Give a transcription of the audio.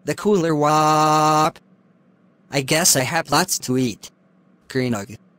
The cooler wop. I guess I have lots to eat. Greenug.